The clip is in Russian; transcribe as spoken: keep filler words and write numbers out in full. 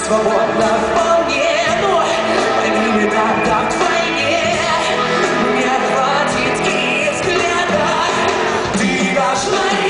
свободно вполне, но пойми меня тогда вдвойне. Мне хватит и взгляда, ты должна